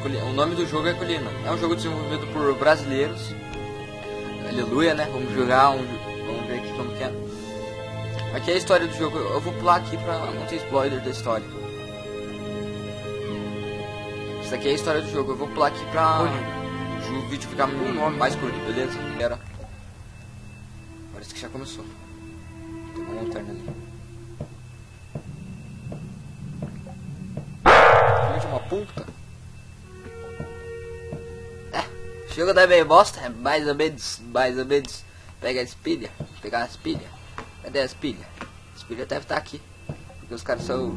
Colina. O nome do jogo é Colina. É um jogo desenvolvido por brasileiros. Aleluia, né? Vamos jogar, vamos ver aqui como que é. Aqui é a história do jogo. Eu vou pular aqui pra não ter spoiler da história. Isso aqui é a história do jogo. Eu vou pular aqui pra o vídeo ficar mais curto, beleza? Espera. Parece que já começou. Tem uma lanterna ali. Filho de uma puta. Chega da meio bosta, é mais ou menos. Pega as pilhas. Pegar as pilhas. Cadê as pilhas? As pilhas devem estar aqui. Porque os caras são...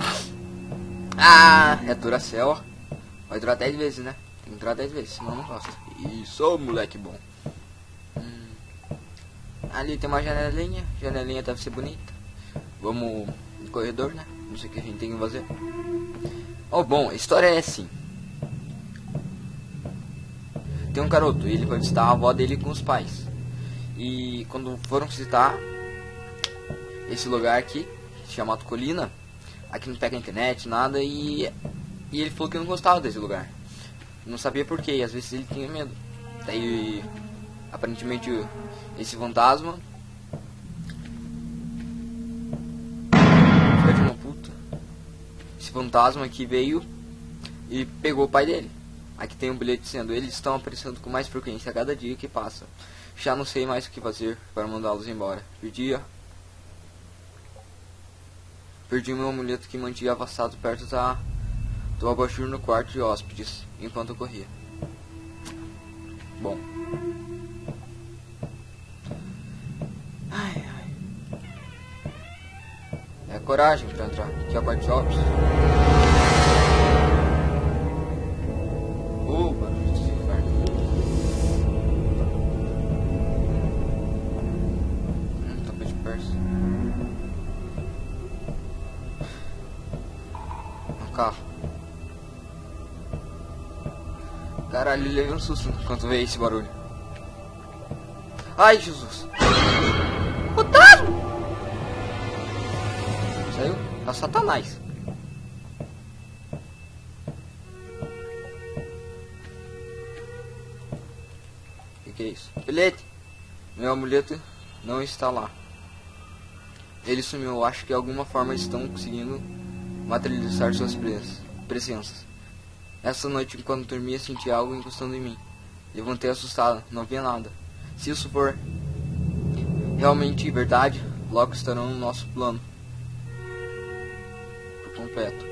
Ah, é Duracell, ó. Vai durar 10 vezes, né? Tem que durar 10 vezes, senão não gosta. Isso, moleque bom. Ali tem uma janelinha. Janelinha deve ser bonita. Vamos no corredor, né? Não sei o que a gente tem que fazer. Oh, bom, a história é assim. Tem um garoto, ele vai visitar a avó dele com os pais. E quando foram visitar esse lugar aqui, chamado Colina, aqui não pega internet, nada, e ele falou que não gostava desse lugar. Não sabia porquê, e às vezes ele tinha medo. Daí, aparentemente, esse fantasma... Filha de uma puta. Esse fantasma aqui veio e pegou o pai dele. Aqui tem um bilhete dizendo: eles estão aparecendo com mais frequência a cada dia que passa. Já não sei mais o que fazer para mandá-los embora. Perdi meu amuleto que mantinha afastado perto do abajur no quarto de hóspedes, enquanto eu corria. Bom. Ai. É coragem para entrar. Aqui é o quarto de hóspedes. Carro. Caralho, ele levou um susto quando veio esse barulho. Ai, Jesus. Fantasma! Saiu? É Satanás. Que é isso? Bilhete. Meu amuleto não está lá. Ele sumiu. Acho que de alguma forma estão conseguindo materializar suas presenças. Essa noite, enquanto dormia, senti algo encostando em mim. Levantei assustado, não via nada. Se isso for realmente verdade, logo estarão no nosso plano por completo.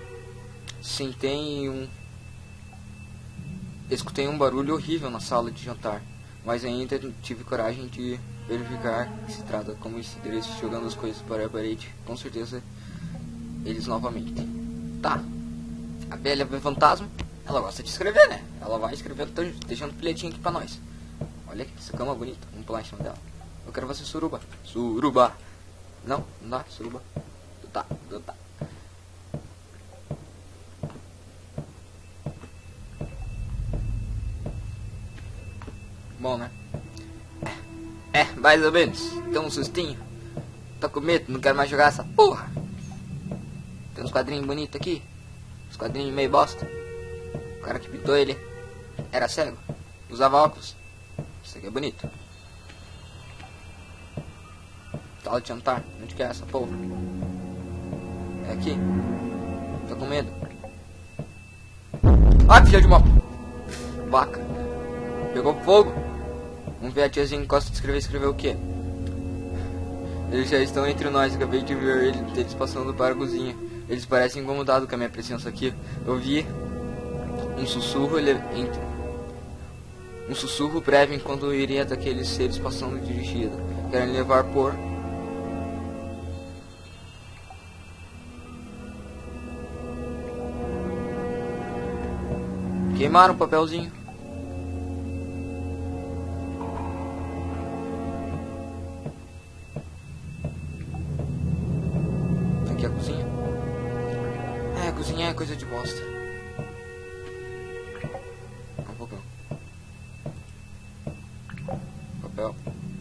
Escutei um barulho horrível na sala de jantar, mas ainda tive coragem de verificar que se trata como interesse jogando as coisas para a parede. Com certeza eles novamente. Tá. A velha vê fantasma. Ela gosta de escrever, né? Ela vai escrevendo, deixando bilhetinho aqui pra nós. Olha que essa cama bonita. Vamos pular em cima dela. Eu quero você suruba. Suruba. Não dá, suruba. Tá. Bom, né? Mais ou menos. Tem um sustinho. Tô com medo, não quero mais jogar essa porra. Tem uns quadrinhos bonitos aqui. Uns quadrinhos meio bosta. O cara que pintou ele era cego. Usava óculos. Isso aqui é bonito. Sala de jantar. Onde que é essa porra? É aqui. Tô com medo. Ai, filha de uma vaca. Pegou fogo. Vamos ver a tiazinha que gosta de escrever. Escreveu o quê? Eles já estão entre nós. Acabei de ver eles passando para a cozinha. Eles parecem incomodados com a minha presença aqui. Eu vi um sussurro um sussurro breve enquanto eu iria daqueles seres passando dirigido. Querem levar por... Queimaram o papelzinho. Aqui é a cozinha. Cozinhar é coisa de bosta. Um pouquinho. Papel.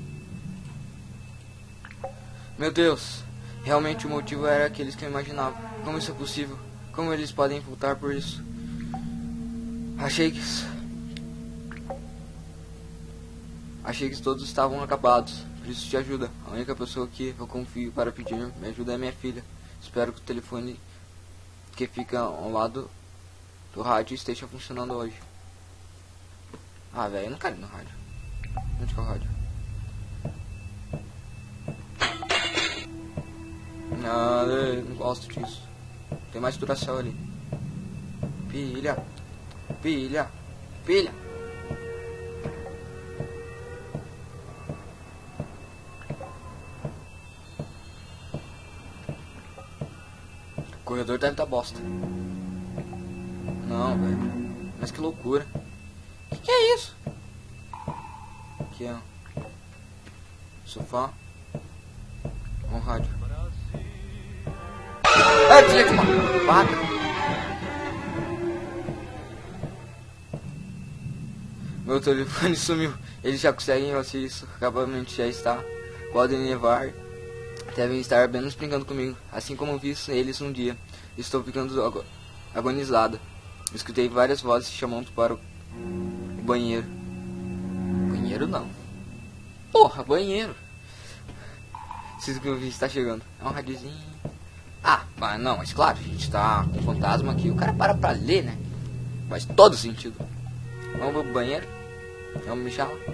Meu Deus. Realmente o motivo era aqueles que eu imaginava. Como isso é possível? Como eles podem voltar por isso? Achei que todos estavam acabados. Preciso de ajuda. A única pessoa que eu confio para pedir minha ajuda é minha filha. Espero que o telefone que fica ao lado do rádio esteja funcionando hoje. Ah, velho, eu não quero ir no rádio. Onde que é o rádio? Não, eu não gosto disso. Tem mais Duracell ali. Pilha. Pilha. Pilha. O corredor deve estar bosta. Não, velho. Mas que loucura. Que é isso? Aqui é sofá. Um rádio. Ah, filha de uma vaca. Meu telefone sumiu. Eles já conseguem assistir isso. Provavelmente já está. Podem levar. Devem estar apenas brincando comigo. Assim como vi eles um dia. Estou ficando agonizada. Escutei várias vozes chamando para o banheiro. Banheiro não. Porra, banheiro. Preciso que eu vi está chegando. É um radiozinho. Ah, mas não, mas claro, a gente tá com um fantasma aqui. O cara para pra ler, né? Faz todo sentido. Vamos pro banheiro? Vamos mijar lá.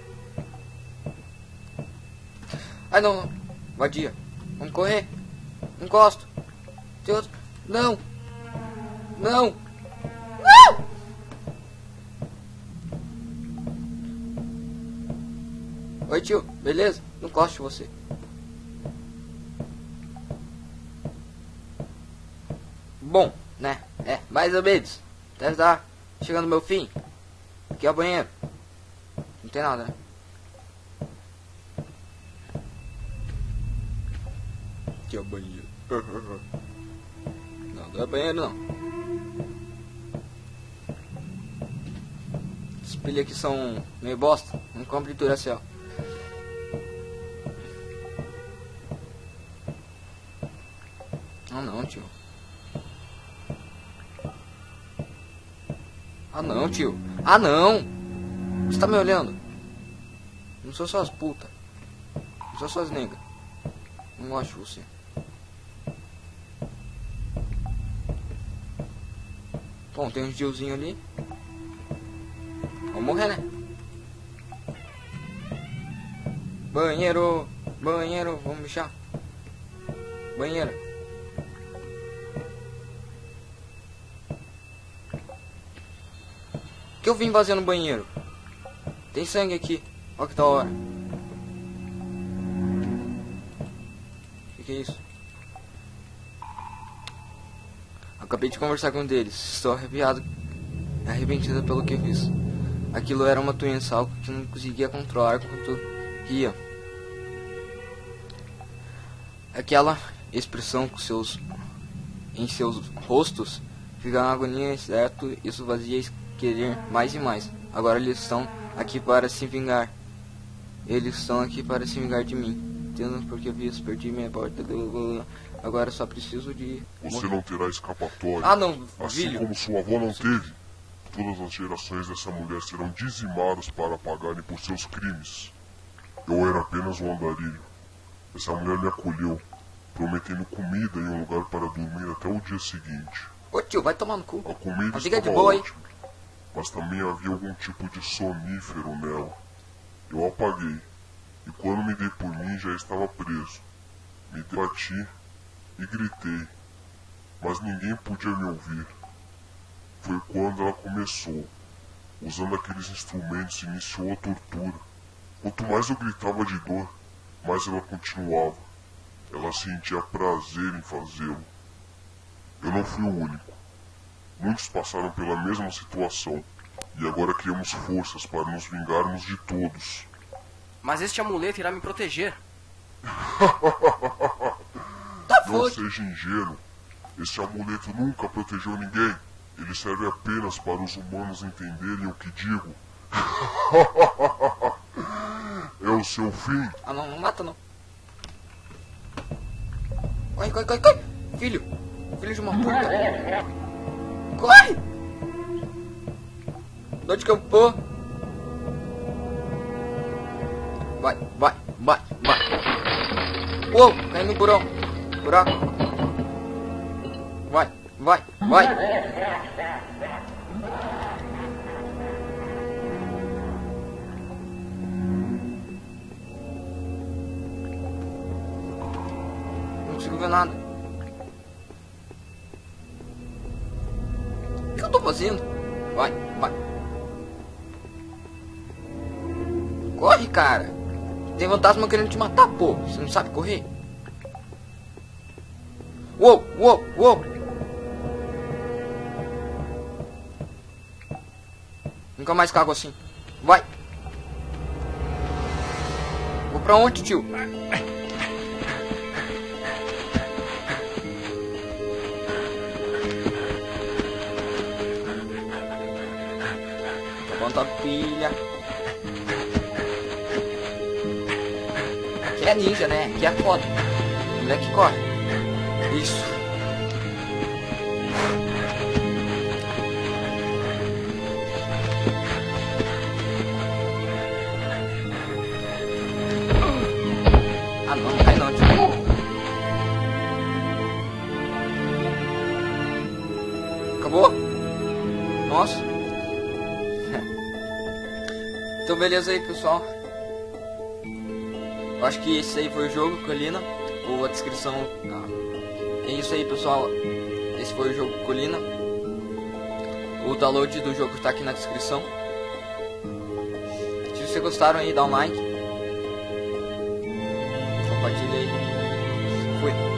Ai, não, não. Vadia. Vamos correr. Encosto. Tem outro. Não. Não. Não. Oi, tio. Beleza? Não gosto de você. Bom, né? É, mais ou menos. Deve estar chegando no meu fim. Aqui é o banheiro. Não tem nada, né? Aqui é o banheiro. Não, não é banheiro não. Esses pilhas aqui são meio bosta. Não compre Duracell. Ah não, tio. Ah não, tio. Ah não. Você tá me olhando? Não sou suas putas. Não sou suas negas. Não gosto de você. Bom, tem um tiozinho ali. Vamos morrer, né? Banheiro. Banheiro. Vamos mijar. Banheiro. Que eu vim vazando no banheiro? Tem sangue aqui. Olha que da hora. Que é isso? Acabei de conversar com um deles. Estou arrependida pelo que fiz. Aquilo era uma doença, algo que não conseguia controlar quando ria. Aquela expressão em seus rostos fica uma agonia, certo? Isso fazia querer mais e mais. Agora eles estão aqui para se vingar. Eles estão aqui para se vingar de mim. Entendo porque eu fiz, perdi minha porta. Agora só preciso de... Você não terá escapatória. Ah não, assim filho. Como sua avó não teve. Todas as gerações dessa mulher serão dizimadas para pagarem por seus crimes. Eu era apenas um andarilho. Essa mulher me acolheu, prometendo comida e um lugar para dormir até o dia seguinte. Ô tio, vai tomar no cu. A comida Fica de estava boa aí. ótima, mas também havia algum tipo de sonífero nela. Eu apaguei, e quando me dei por mim já estava preso. Me debati e gritei, mas ninguém podia me ouvir. Foi quando ela começou, usando aqueles instrumentos, iniciou a tortura. Quanto mais eu gritava de dor, mais ela continuava. Ela sentia prazer em fazê-lo. Eu não fui o único. Muitos passaram pela mesma situação, e agora criamos forças para nos vingarmos de todos. Mas este amuleto irá me proteger. Não seja ingênuo. Este amuleto nunca protegeu ninguém. Ele serve apenas para os humanos entenderem o que digo. É o seu fim. Ah não, não mata não. Corre, corre, corre, corre. Filho. Filho de uma puta. Corre. De onde que eu vou? Vai, vai, vai, vai. Uou, cai no buraco. Vai, vai, vai. Não consigo ver nada. O que eu tô fazendo? Vai, vai. Corre, cara. Tem fantasma querendo te matar, pô. Você não sabe correr? Uou, uou, uou. Nunca mais cago assim. Vai. Vou pra onde, tio? Levanta a pilha. Aqui é ninja, né? Aqui é foda. O moleque corre. Isso. Ah não, cai não, tio. Acabou? Nossa. Então beleza aí, pessoal. Eu acho que esse aí foi o jogo, Colina. Ou a descrição. É isso aí, pessoal. Esse foi o jogo Colina. O download do jogo está aqui na descrição. Se vocês gostaram aí, dá um like. Compartilha aí. Fui.